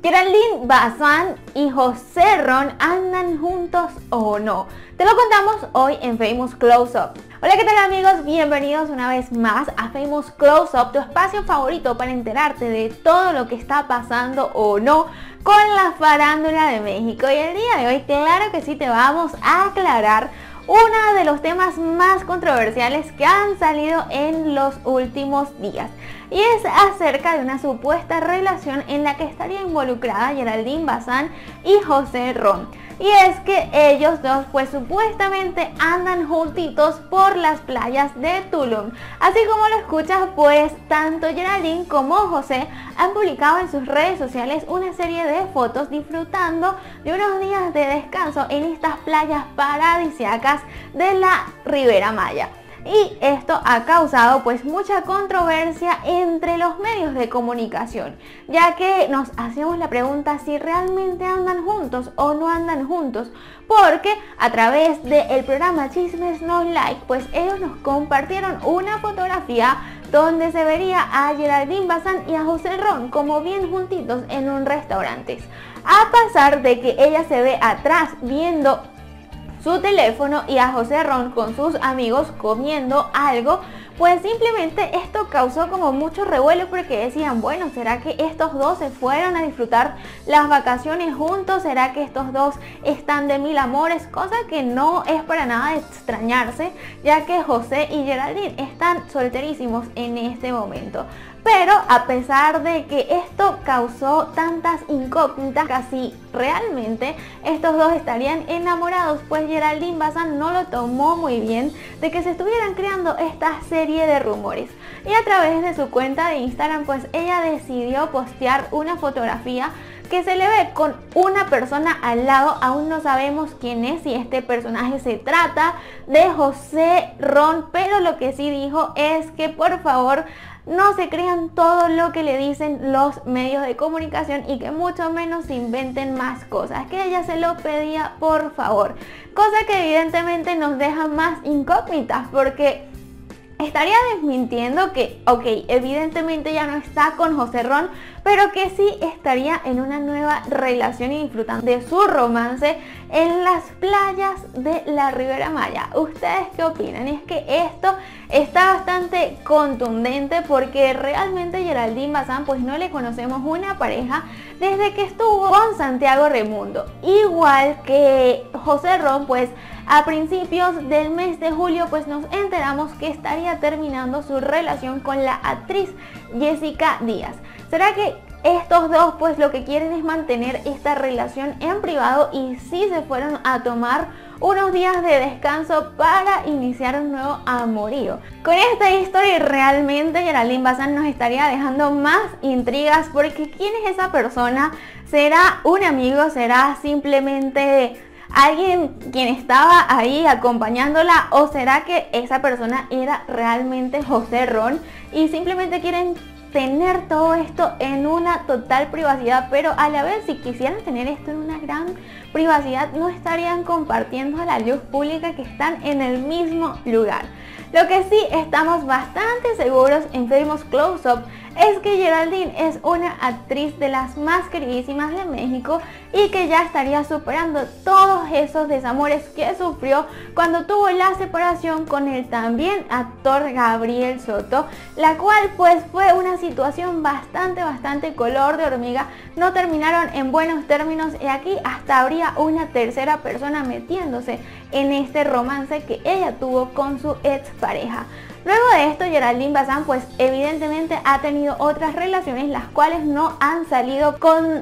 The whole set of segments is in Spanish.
¿Geraldine Bazán y José Ron andan juntos o no? Te lo contamos hoy en Famous Close Up. Hola, ¿qué tal amigos? Bienvenidos una vez más a Famous Close Up, tu espacio favorito para enterarte de todo lo que está pasando o no con la farándula de México. Y el día de hoy, claro que sí, te vamos a aclarar uno de los temas más controversiales que han salido en los últimos días, y es acerca de una supuesta relación en la que estaría involucrada Geraldine Bazán y José Ron. Y es que ellos dos pues supuestamente andan juntitos por las playas de Tulum. Así como lo escuchas, pues tanto Geraldine como José han publicado en sus redes sociales una serie de fotos disfrutando de unos días de descanso en estas playas paradisíacas de la Ribera Maya. Y esto ha causado pues mucha controversia entre los medios de comunicación, ya que nos hacemos la pregunta si realmente andan juntos o no andan juntos, porque a través del programa Chismes No Like, pues ellos nos compartieron una fotografía donde se vería a Geraldine Bazán y a José Ron como bien juntitos en un restaurante. A pesar de que ella se ve atrás viendo su teléfono y a José Ron con sus amigos comiendo algo, pues simplemente esto causó como mucho revuelo, porque decían, bueno, ¿será que estos dos se fueron a disfrutar las vacaciones juntos? ¿Será que estos dos están de mil amores? Cosa que no es para nada de extrañarse, ya que José y Geraldine están solterísimos en este momento. Pero a pesar de que esto causó tantas incógnitas, casi realmente estos dos estarían enamorados, pues Geraldine Bazán no lo tomó muy bien de que se estuvieran creando esta serie de rumores. Y a través de su cuenta de Instagram, pues ella decidió postear una fotografía que se le ve con una persona al lado. Aún no sabemos quién es, si este personaje se trata de José Ron, pero lo que sí dijo es que por favor no se crean todo lo que le dicen los medios de comunicación y que mucho menos se inventen más cosas, que ella se lo pedía por favor, cosa que evidentemente nos deja más incógnitas, porque estaría desmintiendo que, ok, evidentemente ya no está con José Ron, pero que sí estaría en una nueva relación y disfrutando de su romance en las playas de la Ribera Maya. ¿Ustedes qué opinan? Y es que esto está bastante contundente, porque realmente Geraldine Bazán pues no le conocemos una pareja desde que estuvo con Santiago Raimundo. Igual que José Ron, pues a principios del mes de julio pues nos enteramos que estaría terminando su relación con la actriz Jessica Díaz. ¿Será que estos dos pues lo que quieren es mantener esta relación en privado y sí se fueron a tomar unos días de descanso para iniciar un nuevo amorío? Con esta historia realmente Geraldine Bazán nos estaría dejando más intrigas, porque ¿quién es esa persona? ¿Será un amigo? ¿Será simplemente alguien quien estaba ahí acompañándola? ¿O será que esa persona era realmente José Ron y simplemente quieren tener todo esto en una total privacidad? Pero a la vez, si quisieran tener esto en una gran privacidad, no estarían compartiendo a la luz pública que están en el mismo lugar. Lo que sí estamos bastante seguros en Famous Close Up es que Geraldine es una actriz de las más queridísimas de México y que ya estaría superando todos esos desamores que sufrió cuando tuvo la separación con el también actor Gabriel Soto, la cual pues fue una situación bastante color de hormiga. No terminaron en buenos términos y aquí hasta habría una tercera persona metiéndose en este romance que ella tuvo con su expareja. Luego de esto, Geraldine Bazán pues evidentemente ha tenido otras relaciones, las cuales no han salido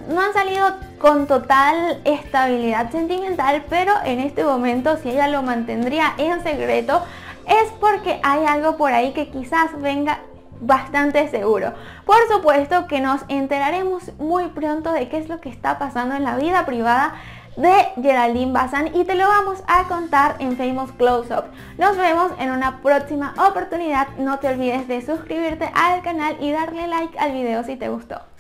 con total estabilidad sentimental, pero en este momento si ella lo mantendría en secreto es porque hay algo por ahí que quizás venga bastante seguro. Por supuesto que nos enteraremos muy pronto de qué es lo que está pasando en la vida privada de Geraldine Bazán y te lo vamos a contar en Famous Close Up. Nos vemos en una próxima oportunidad. No te olvides de suscribirte al canal y darle like al video si te gustó.